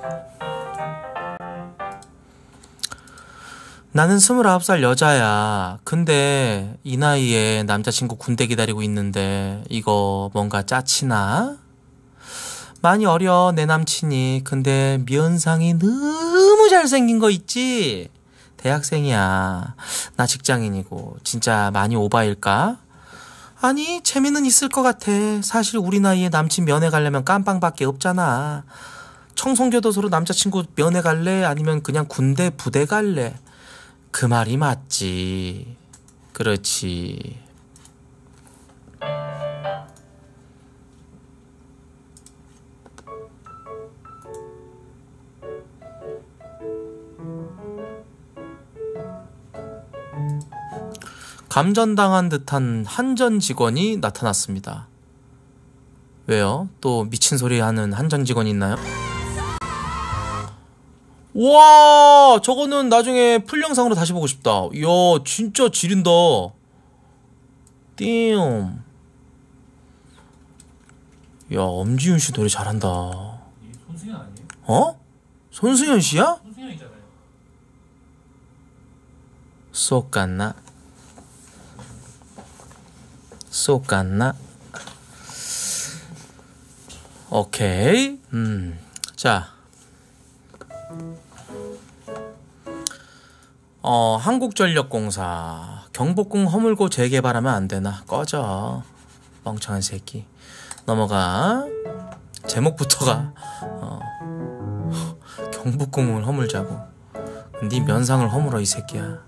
나는 29살 여자야. 근데 이 나이에 남자친구 군대 기다리고 있는데 이거 뭔가 짜치나? 많이 어려 내 남친이. 근데 면상이 너무 잘생긴 거 있지? 대학생이야. 나 직장인이고. 진짜 많이 오바일까? 아니 재미는 있을 것 같아. 사실 우리 나이에 남친 면회 가려면 깜빵밖에 없잖아. 청송교도소로 남자친구 면회 갈래? 아니면 그냥 군대 부대 갈래? 그 말이 맞지. 그렇지. 감전당한 듯한 한전 직원이 나타났습니다. 왜요? 또 미친 소리 하는 한전 직원이 있나요? 와, 저거는 나중에 풀 영상으로 다시 보고 싶다. 이야, 진짜 지린다. 띵. 야, 엄지윤 씨 노래 잘한다. 손승연 아니에요? 어? 손승연 씨야? 손승연이잖아요. 쏙갔나? 쏙갔나? 오케이. 자. 한국전력공사 경복궁 허물고 재개발하면 안 되나? 꺼져. 멍청한 새끼. 넘어가. 제목부터가 경복궁을 허물자고. 네 면상을 허물어 이 새끼야.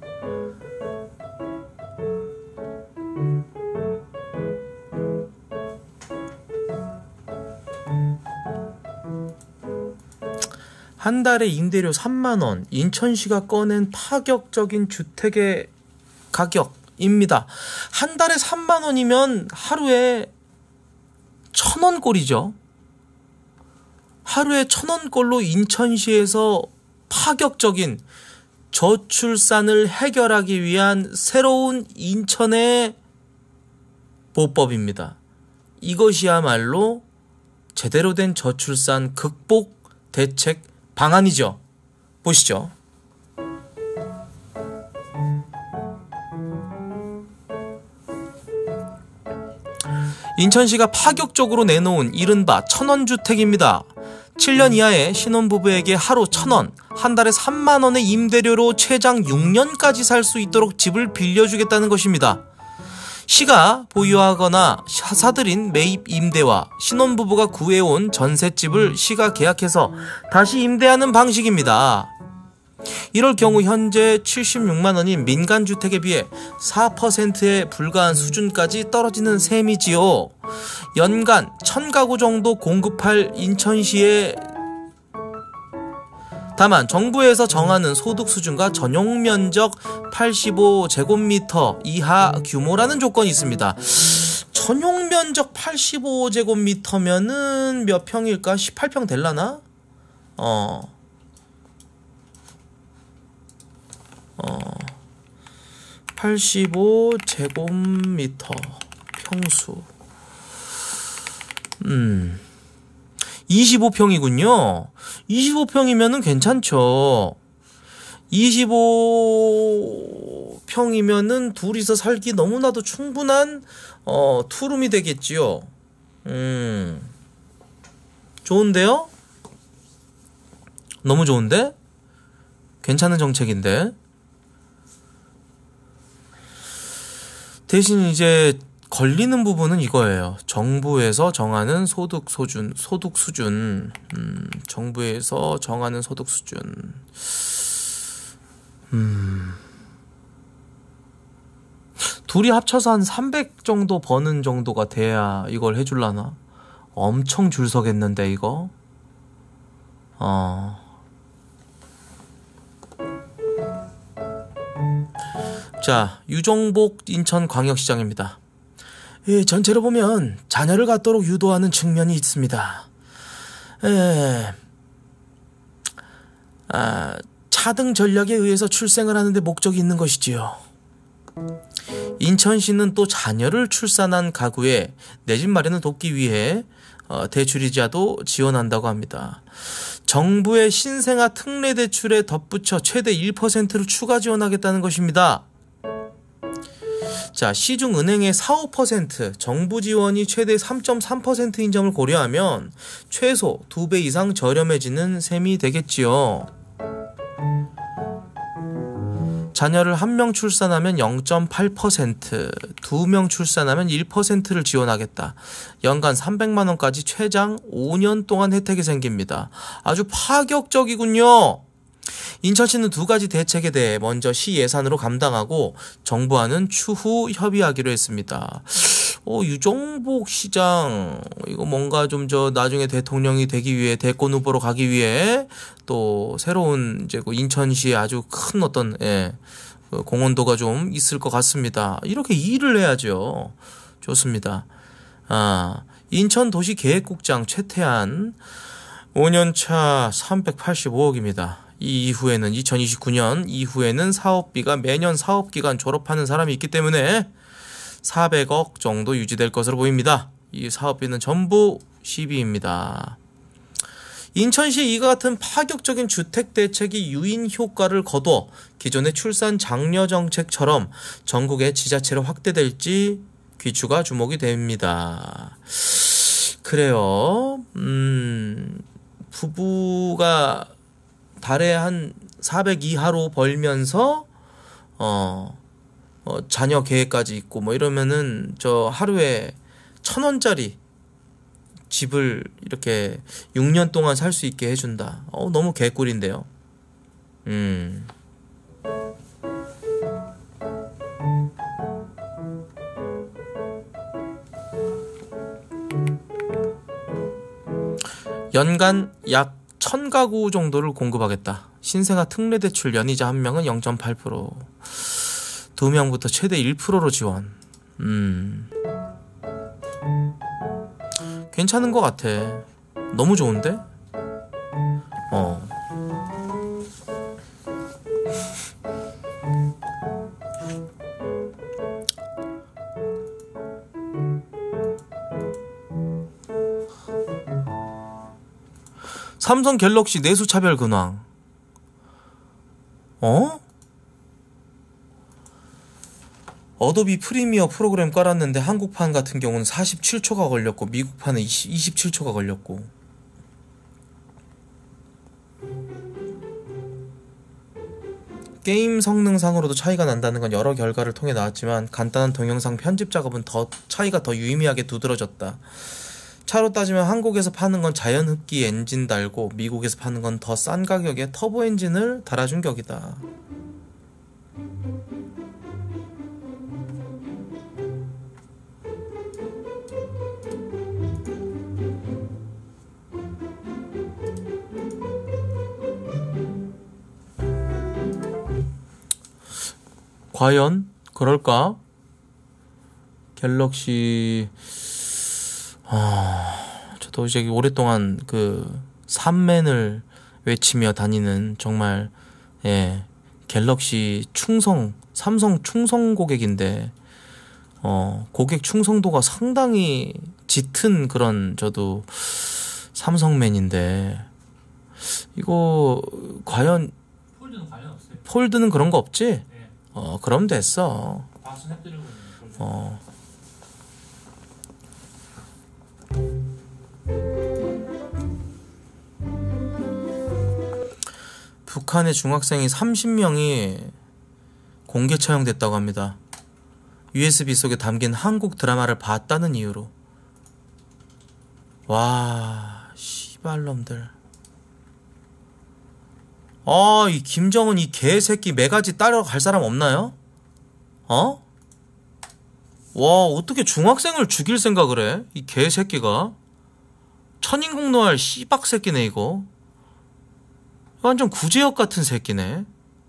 한 달에 임대료 3만원, 인천시가 꺼낸 파격적인 주택의 가격입니다. 한 달에 3만원이면 하루에 1,000원꼴이죠. 하루에 1,000원꼴로 인천시에서 파격적인 저출산을 해결하기 위한 새로운 인천의 보법입니다. 이것이야말로 제대로 된 저출산 극복 대책 방안이죠. 보시죠. 인천시가 파격적으로 내놓은 이른바 1,000원 주택입니다. 7년 이하의 신혼부부에게 하루 1,000원, 한 달에 3만원의 임대료로 최장 6년까지 살 수 있도록 집을 빌려주겠다는 것입니다. 시가 보유하거나 사들인 매입 임대와 신혼부부가 구해온 전셋집을 시가 계약해서 다시 임대하는 방식입니다. 이럴 경우 현재 76만원인 민간주택에 비해 4%에 불과한 수준까지 떨어지는 셈이지요. 연간 1,000가구 정도 공급할 인천시에 다만 정부에서 정하는 소득 수준과 전용 면적 85제곱미터 이하 규모라는 조건이 있습니다. 전용 면적 85제곱미터면은 몇 평일까? 18평 될라나? 85제곱미터 평수 25평이군요. 25평이면은 괜찮죠. 25평이면은 둘이서 살기 너무나도 충분한 투룸이 되겠지요. 좋은데요? 너무 좋은데? 괜찮은 정책인데? 대신 이제 걸리는 부분은 이거예요. 정부에서 정하는 소득 수준. 정부에서 정하는 소득 수준. 둘이 합쳐서 한 300 정도 버는 정도가 돼야 이걸 해줄라나? 엄청 줄 서겠는데 이거? 자, 유정복 인천광역시장입니다. 예, 전체로 보면 자녀를 갖도록 유도하는 측면이 있습니다. 차등 전략에 의해서 출생을 하는데 목적이 있는 것이지요. 인천시는 또 자녀를 출산한 가구에 내 집 마련을 돕기 위해 대출이자도 지원한다고 합니다. 정부의 신생아 특례 대출에 덧붙여 최대 1%를 추가 지원하겠다는 것입니다. 자, 시중은행의 4~5%, 정부 지원이 최대 3.3%인 점을 고려하면 최소 2배 이상 저렴해지는 셈이 되겠지요. 자녀를 1명 출산하면 0.8%, 2명 출산하면 1%를 지원하겠다. 연간 300만원까지 최장 5년 동안 혜택이 생깁니다. 아주 파격적이군요. 인천시는 2가지 대책에 대해 먼저 시 예산으로 감당하고 정부와는 추후 협의하기로 했습니다. 유정복 시장 이거 뭔가 좀 나중에 대통령이 되기 위해 대권 후보로 가기 위해 또 새로운 이제 인천시에 아주 큰 어떤 공헌도가 좀 있을 것 같습니다. 이렇게 일을 해야죠. 좋습니다. 인천도시계획국장 최태한 5년차 385억입니다. 이 이후에는 2029년 이후에는 사업비가 매년 사업기간 졸업하는 사람이 있기 때문에 400억 정도 유지될 것으로 보입니다. 이 사업비는 전부 시비입니다. 인천시 이와 같은 파격적인 주택 대책이 유인 효과를 거둬 기존의 출산 장려 정책처럼 전국의 지자체로 확대될지 귀추가 주목이 됩니다. 그래요. 부부가 달에 한 400 이하로 벌면서 자녀 계획까지 있고 뭐 이러면은 하루에 1,000원짜리 집을 이렇게 6년 동안 살 수 있게 해준다. 너무 개꿀인데요. 연간 약 1,000가구 정도를 공급하겠다. 신생아 특례 대출 연이자 1명은 0.8%, 2명부터 최대 1%로 지원. 괜찮은 것 같아. 너무 좋은데? 삼성 갤럭시 내수 차별 근황. 어도비 프리미어 프로그램 깔았는데 한국판 같은 경우는 47초가 걸렸고 미국판은 27초가 걸렸고. 게임 성능상으로도 차이가 난다는 건 여러 결과를 통해 나왔지만 간단한 동영상 편집 작업은 차이가 더 유의미하게 두드러졌다. 차로 따지면 한국에서 파는 건 자연흡기 엔진 달고 미국에서 파는 건 더 싼 가격에 터보 엔진을 달아준 격이다. 과연 그럴까? 갤럭시 저도 이제 오랫동안 삼맨을 외치며 다니는 정말 갤럭시 충성, 삼성 충성 고객인데 고객 충성도가 상당히 짙은 그런 저도 삼성맨인데 이거 과연 폴드는 관련 없어요. 폴드는 그런 거 없지? 네. 그럼 됐어. 박스냅드리고 있는 북한의 중학생이 30명이 공개 처형됐다고 합니다. USB 속에 담긴 한국 드라마를 봤다는 이유로. 와, 씨발놈들. 이 김정은 이 개새끼 매가지 따라갈 사람 없나요? 와, 어떻게 중학생을 죽일 생각을 해? 이 개새끼가. 천인공노할 씨박새끼네 이거. 완전 구제역 같은 새끼네.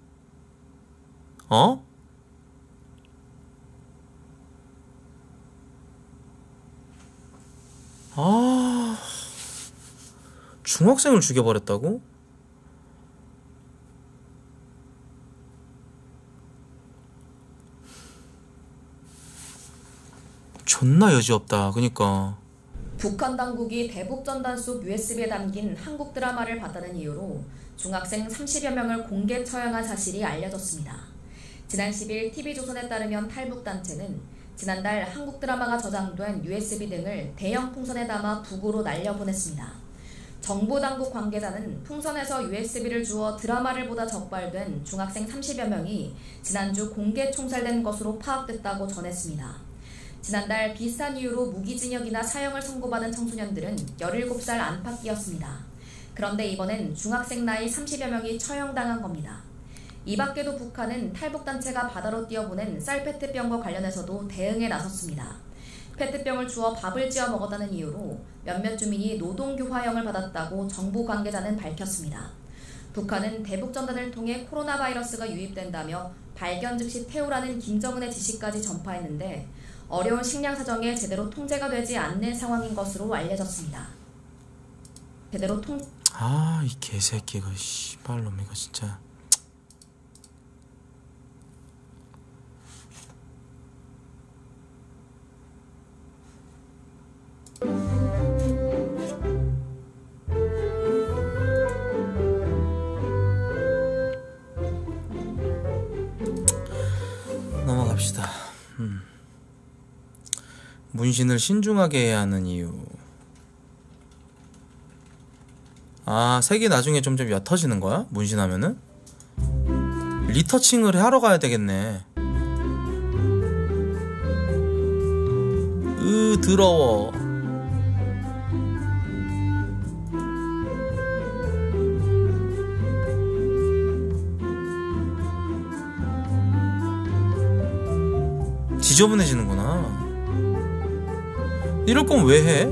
중학생을 죽여버렸다고? 존나 여지없다. 그니까 북한 당국이 대북 전단 속 USB에 담긴 한국 드라마를 봤다는 이유로 중학생 30여 명을 공개 처형한 사실이 알려졌습니다. 지난 10일 TV조선에 따르면 탈북단체는 지난달 한국 드라마가 저장된 USB 등을 대형 풍선에 담아 북으로 날려보냈습니다. 정보당국 관계자는 풍선에서 USB를 주워 드라마를 보다 적발된 중학생 30여 명이 지난주 공개 총살된 것으로 파악됐다고 전했습니다. 지난달 비슷한 이유로 무기징역이나 사형을 선고받은 청소년들은 17살 안팎이었습니다. 그런데 이번엔 중학생 나이 30여 명이 처형당한 겁니다. 이 밖에도 북한은 탈북단체가 바다로 띄어보낸 쌀페트병과 관련해서도 대응에 나섰습니다. 페트병을 주워 밥을 지어 먹었다는 이유로 몇몇 주민이 노동교화형을 받았다고 정부 관계자는 밝혔습니다. 북한은 대북전단을 통해 코로나 바이러스가 유입된다며 발견 즉시 태우라는 김정은의 지시까지 전파했는데 어려운 식량 사정에 제대로 통제가 되지 않는 상황인 것으로 알려졌습니다. 이 개새끼 이거 씨발놈 이거 진짜. 넘어갑시다. 문신을 신중하게 해야 하는 이유. 색이 나중에 점점 옅어지는 거야? 문신하면은? 리터칭을 하러 가야 되겠네. 더러워. 지저분해지는구나. 이럴 거면 왜 해?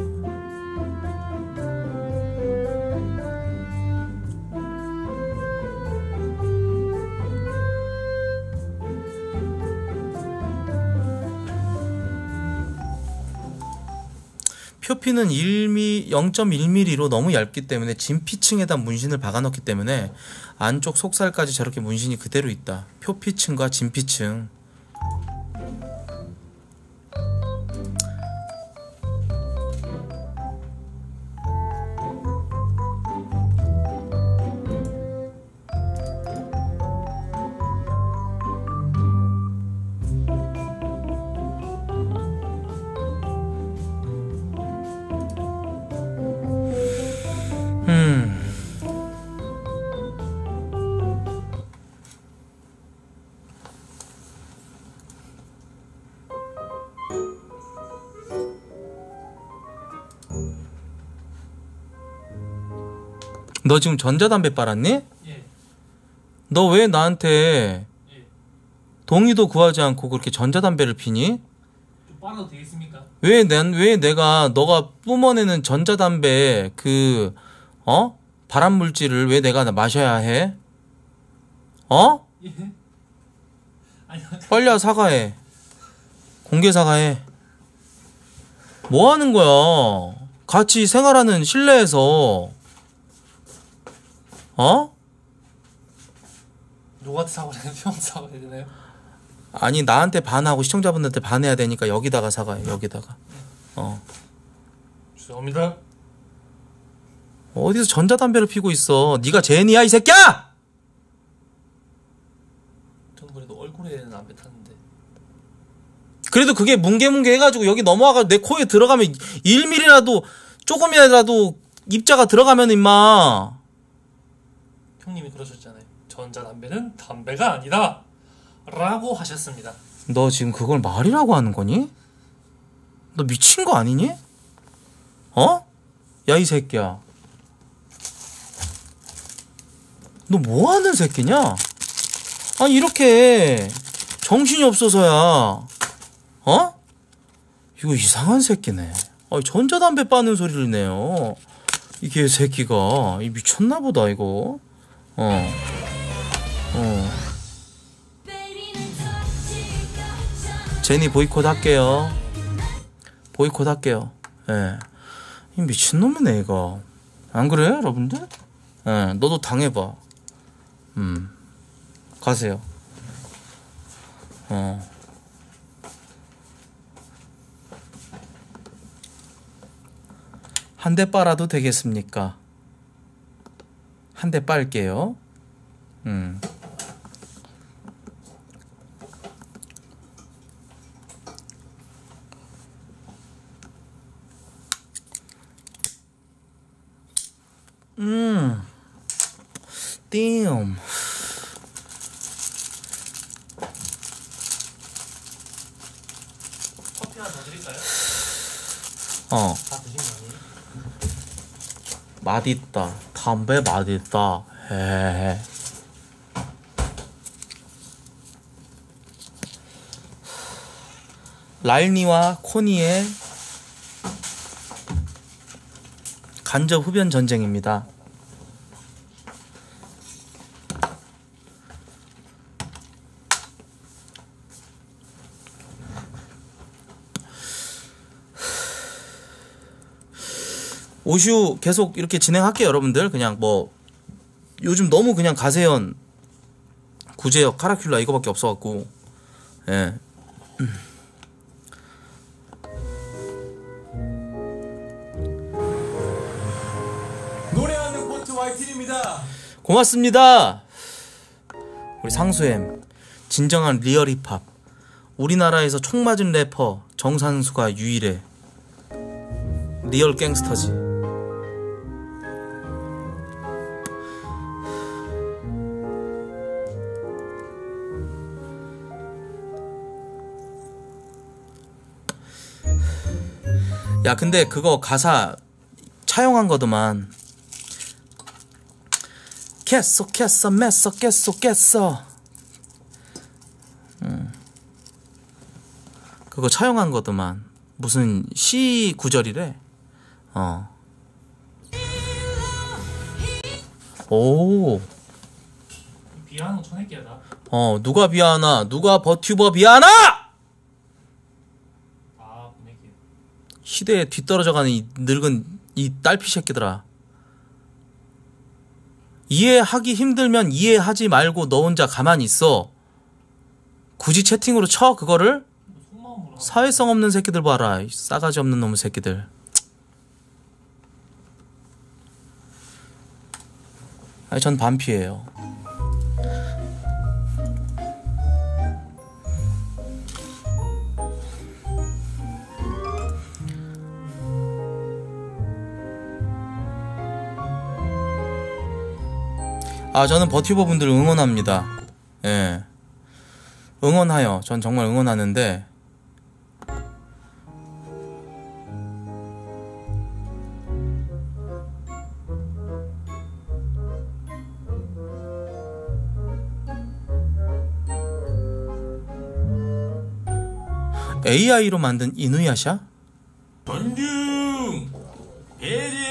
표피는 0.1mm로 너무 얇기 때문에 진피층에다 문신을 박아넣기 때문에 안쪽 속살까지 저렇게 문신이 그대로 있다. 표피층과 진피층. 너 지금 전자담배 빨았니? 예. 너 왜 나한테 예. 동의도 구하지 않고 그렇게 전자담배를 피니? 좀 빨아도 되겠습니까? 왜 내가 너가 뿜어내는 전자담배 발암물질을 왜 내가 마셔야 해? 예. 아니, 빨리 와 사과해. 공개 사과해. 뭐 하는 거야? 같이 생활하는 실내에서 누구한테 사과를 해야 되나요? 형한테 사과해야 되나요? 아니 나한테 반하고 시청자분들한테 반해야 되니까 여기다가 사과해. 여기다가. 죄송합니다. 어디서 전자담배를 피고 있어? 네가 제니야 이 새끼야! 저는 그래도 얼굴에는 안 뱉었는데. 그래도 그게 뭉게뭉게 해가지고 여기 넘어와가지고 내 코에 들어가면 1mm라도 조금이라도 입자가 들어가면 임마. 형님이 그러셨잖아요. 전자담배는 담배가 아니다 라고 하셨습니다. 너 지금 그걸 말이라고 하는 거니? 너 미친 거 아니니? 야 이 새끼야. 너 뭐 하는 새끼냐? 아니 이렇게 정신이 없어서야. 이거 이상한 새끼네. 전자담배 빠는 소리를 내요. 이게 새끼가 미쳤나 보다 이거. 제니 보이콧 할게요. 보이콧 할게요. 예. 이 미친놈이네 이거. 안 그래 여러분들? 예. 너도 당해봐. 가세요. 한 대 빨아도 되겠습니까? 한 대 빨게요. 띵. 커피 하나 더 드릴까요? 다 드신 거 아니에요? 맛있다. 담배 맛있다. 헤헤. 랄니와 코니의 간접 흡연 전쟁입니다. 오슈 계속 이렇게 진행할게요, 여러분들. 그냥 뭐 요즘 너무 그냥 가세연, 구제역, 카라큘라 이거밖에 없어갖고. 예. 노래하는 콘트 YT입니다. 고맙습니다. 우리 상수엠, 진정한 리얼 힙합. 우리나라에서 총 맞은 래퍼 정산수가 유일해. 리얼 갱스터지. 야, 근데 그거 가사 차용한 거더만. 깼어 맸어 깼어 그거 차용한 거더만. 무슨 시 구절이래. 오. 비하는 천혜기야다. 누가 비하나? 누가 버튜버 비하나? 아, 분위기. 시대에 뒤떨어져가는 이 늙은 이 딸피 새끼들아. 이해하기 힘들면 이해하지 말고 너 혼자 가만히 있어. 굳이 채팅으로 쳐 그거를? 속마음으로 사회성 없는 새끼들 봐라. 이 싸가지 없는 놈의 새끼들. 아니, 전 반피예요. 아, 저는 버튜버 분들 응원합니다. 예. 응원하여. 전 정말 응원하는데, AI로 만든 이누야샤? 존중, 배려,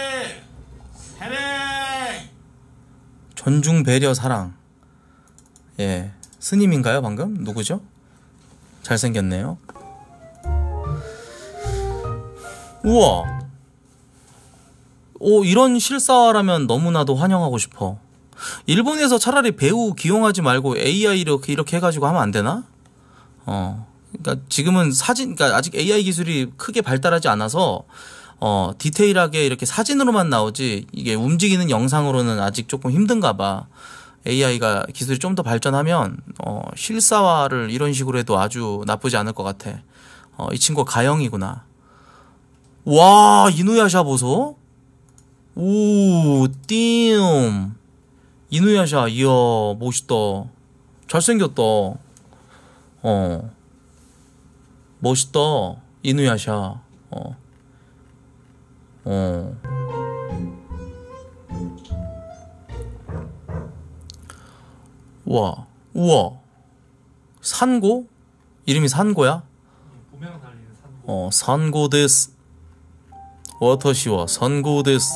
사랑. 존중, 배려, 사랑. 예. 스님인가요, 방금? 누구죠? 잘생겼네요. 우와. 오, 이런 실사화라면 너무나도 환영하고 싶어. 일본에서 차라리 배우 기용하지 말고 AI 이렇게 해가지고 하면 안 되나? 그러니까 지금은 그러니까 아직 AI 기술이 크게 발달하지 않아서 디테일하게 이렇게 사진으로만 나오지 이게 움직이는 영상으로는 아직 조금 힘든가 봐. AI가 기술이 좀 더 발전하면 실사화를 이런 식으로 해도 아주 나쁘지 않을 것 같아. 이 친구 가영이구나. 와, 이누야샤 보소. 오, 띵. 이누야샤, 이야, 멋있다. 잘생겼다. 멋있다. 이누야샤. 우와. 산고? 이름이 산고야? 보면 달리는 산고. 산고 데스. 와타시와 산고 데스.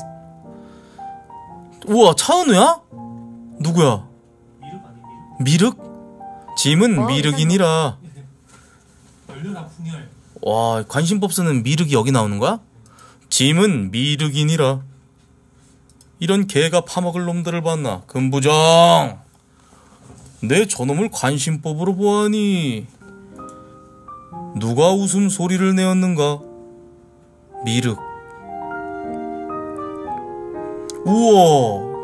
우와, 차은우야? 누구야? 미륵 아니 미륵? 짐은 미륵이니라. 열려라 풍열. 와, 관심법 쓰는 미륵이 여기 나오는 거야? 짐은 미륵이니라. 이런 개가 파먹을 놈들을 봤나? 금부장, 내 저놈을 관심법으로 보아니 누가 웃음소리를 내었는가? 미륵. 우와.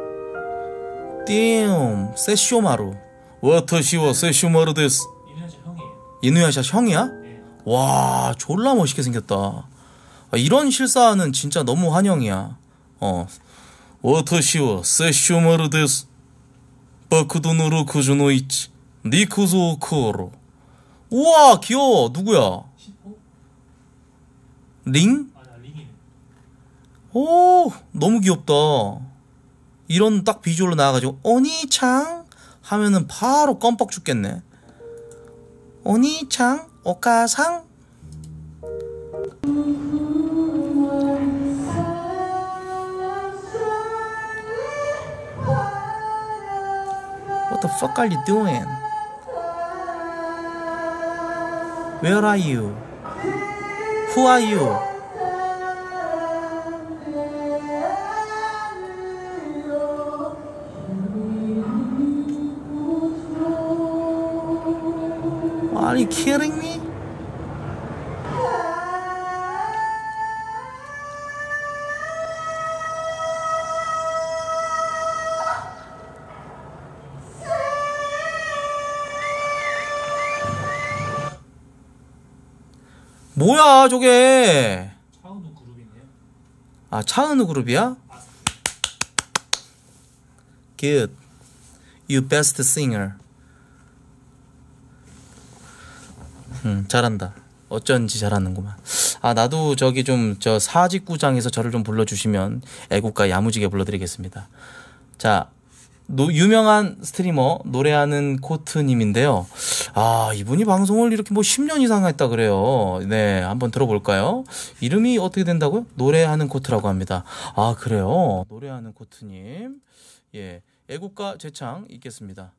띵. 세쇼마루. 와타시와 세쇼마루 데스. 이누야샤 형이에요. 이누야샤 형이야? 네. 와, 졸라 멋있게 생겼다. 아, 이런 실사는 진짜 너무 환영이야. 와타시와 세쇼마루 데스. 바쿠도노로 쿠주노 이치. 니쿠조 코로. 우와, 귀여워. 누구야? 10호? 링? 아니야, 링이네. 오, 너무 귀엽다. 이런 딱 비주얼로 나와가지고 오니창 하면은 바로 껌뻑 죽겠네. 오니창, 오카상. What the fuck are you doing? Where are you? Who are you? Are you kidding me? 뭐야 저게? 차은우 그룹이네요. 아, 차은우 그룹이야? Good. You best singer. 잘한다. 어쩐지 잘하는구만. 아, 나도 저기 좀 저 사직구장에서 저를 좀 불러주시면 애국가 야무지게 불러드리겠습니다. 자, 유명한 스트리머 노래하는 코트님인데요. 아, 이분이 방송을 이렇게 뭐 10년 이상 했다 그래요. 네, 한번 들어볼까요? 이름이 어떻게 된다고요? 노래하는 코트라고 합니다. 아, 그래요? 노래하는 코트님. 예, 애국가 재창 있겠습니다.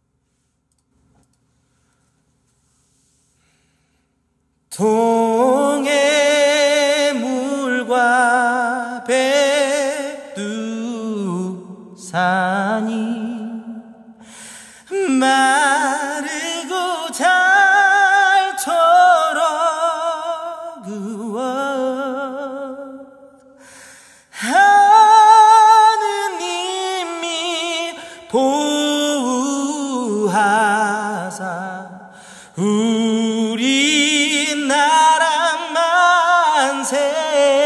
동해물과 백두산이 마르고 닳도록 그와 하느님이 보호하사 우리나라 만세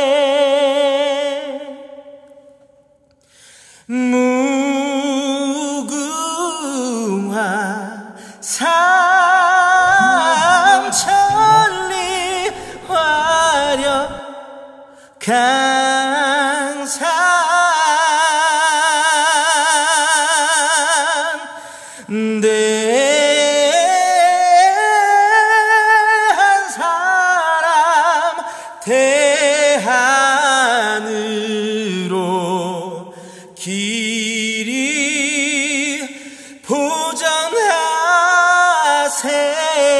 무궁화 삼천리 화려 강산 대한 사람 대한으로 길이 보전하세.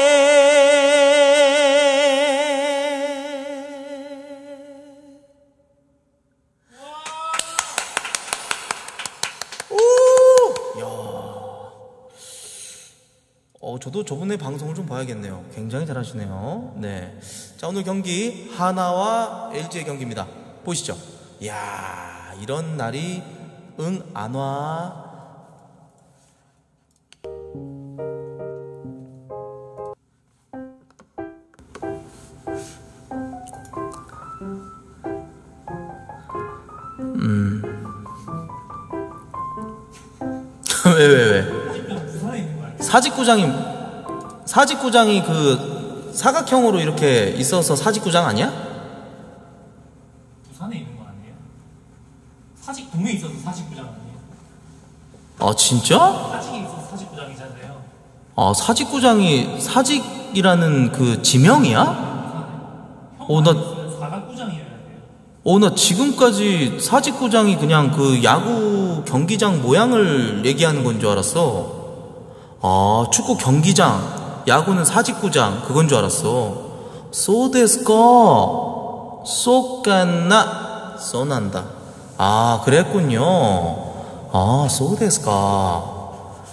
저도 저분의 방송을 좀 봐야겠네요. 굉장히 잘하시네요. 네. 자, 오늘 경기 하나와 LG의 경기입니다. 보시죠. 이야, 이런 날이 안 와. 왜? 부산에 있는 거 아니에요? 사직구장이 그 사각형으로 이렇게 있어서 사직구장 아니야? 부산에 있는 거 아니에요? 사직동에 있어서 사직구장 아니에요? 아, 진짜? 사직에 있어서 사직구장이잖아요. 아, 사직구장이 사직이라는 그 지명이야? 나 사각구장이어야 돼요. 나 지금까지 사직구장이 그냥 그 야구 경기장 모양을 얘기하는 건 줄 알았어. 아, 축구 경기장, 야구는 사직구장, 그건 줄 알았어. 소데스까? 쏘까나? 쏘난다. 아, 그랬군요. 아, 소데스까?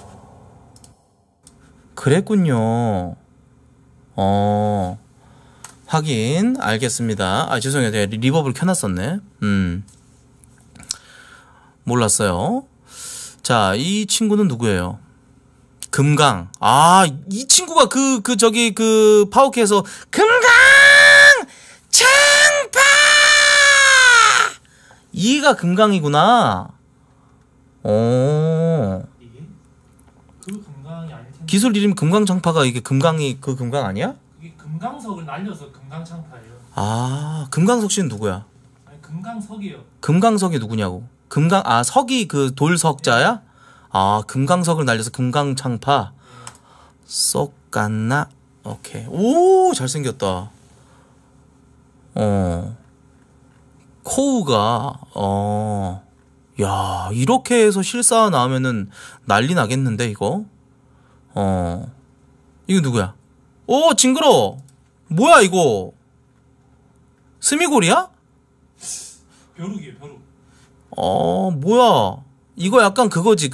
그랬군요. 확인. 알겠습니다. 아, 죄송해요. 제가 리버브를 켜놨었네. 몰랐어요. 자, 이 친구는 누구예요? 금강. 아, 이 친구가 저기 파워캐에서 금강 창파! 이가 금강이구나. 이게 그 금강이 아닐 텐데. 기술 이름 금강창파가 이게 금강이 그 금강 아니야? 이게 금강석을 날려서 금강창파예요. 아, 금강석 씨는 누구야? 아니 금강석이요. 금강석이 누구냐고. 석이 그 돌석자야? 아, 금강석을 날려서 금강창파. 쏙갔나? 오케이. 오, 잘생겼다. 코우가, 야, 이렇게 해서 실사 나오면은 난리 나겠는데, 이거? 이거 누구야? 오, 징그러! 뭐야, 이거? 스미골이야? 벼룩이에요, 벼룩. 뭐야. 이거 약간 그거지,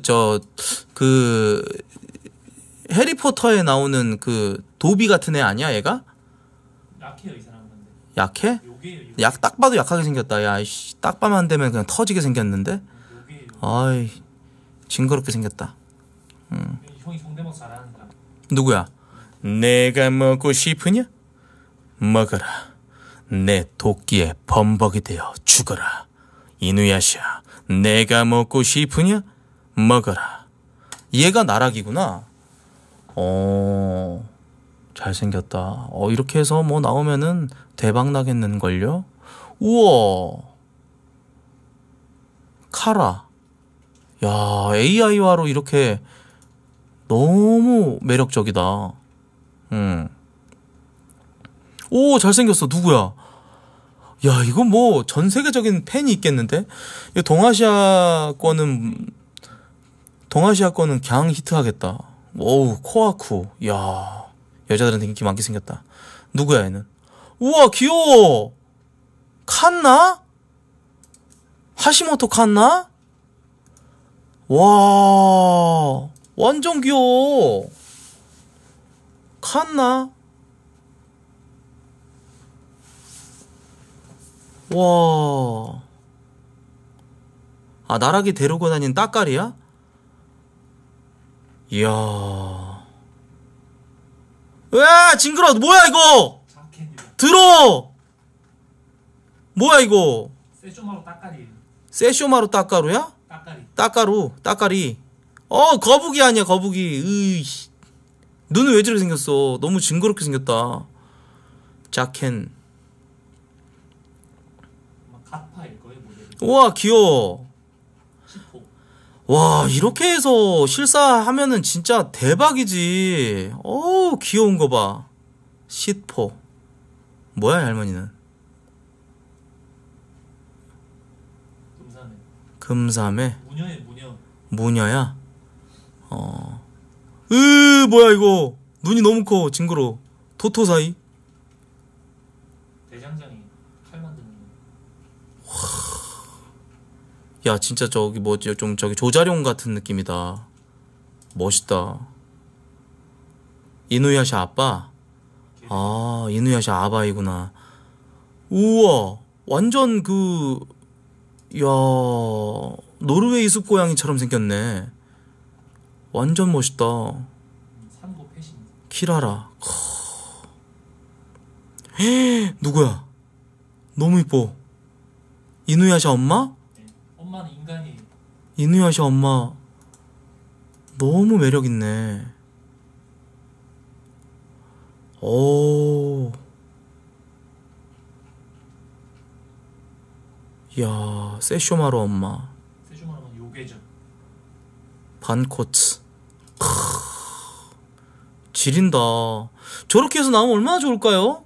해리포터에 나오는 도비 같은 애 아니야, 얘가? 약해요, 이 사람은. 근데. 약해? 요게요, 요게. 딱 봐도 약하게 생겼다. 야, 이씨, 딱 봐만 안 되면 그냥 터지게 생겼는데? 요게요. 아이, 징그럽게 생겼다. 형이 성대모사 잘하는 사람. 누구야? 내가 먹고 싶으냐? 먹어라. 내 도끼에 범벅이 되어 죽어라. 이누야샤, 내가 먹고 싶으냐? 먹어라. 얘가 나락이구나. 잘생겼다. 이렇게 해서 뭐 나오면은 대박 나겠는걸요? 우와. 카라. 야, AI화로 이렇게 너무 매력적이다. 오, 잘생겼어. 누구야? 야, 이거 뭐 전 세계적인 팬이 있겠는데? 이 동아시아권은 그냥 히트하겠다. 오우, 코아쿠. 야, 여자들한테 인기 많게 생겼다. 누구야, 얘는? 우와, 귀여워. 칸나? 하시모토 칸나? 와, 완전 귀여워. 칸나? 와. 아, 나락이 데리고 다닌 따까리야? 이야. 으아, 징그러. 뭐야, 이거? 자켓입니다. 들어! 뭐야, 이거? 세쇼마루 따까리예요. 세쇼마루 따까루야? 따까리. 따까리. 거북이 아니야, 거북이. 으이씨. 눈은 왜 저렇게 생겼어? 너무 징그럽게 생겼다. 자켄. 갓파일 거예요, 모델이. 우와, 귀여워. 10호. 와, 이렇게 해서 실사하면은 진짜 대박이지. 어우, 귀여운 거 봐. 시포. 뭐야, 할머니는? 금삼에. 무녀예요, 무녀. 무녀야? 뭐야, 이거. 눈이 너무 커, 징그러. 토토사이. 대장장이 칼 만드는 거. 야, 진짜 저기 뭐지, 좀 저기 조자룡 같은 느낌이다. 멋있다. 이누야샤 아빠? 아, 이누야샤 아바이구나. 우와, 완전 야, 노르웨이 숲고양이처럼 생겼네. 완전 멋있다. 산고 패신. 키라라. 누구야? 너무 이뻐. 이누야샤 엄마? 네. 엄마는 인간이에요. 이누야샤 엄마 너무 매력있네. 오. 야, 세쇼마루 엄마. 세쇼마루는 요괴죠. 반코츠. 지린다. 저렇게 해서 나오면 얼마나 좋을까요?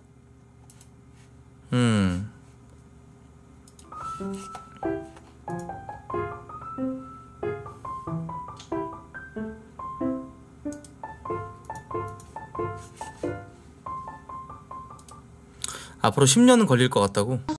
앞으로 10년은 걸릴 것 같다고?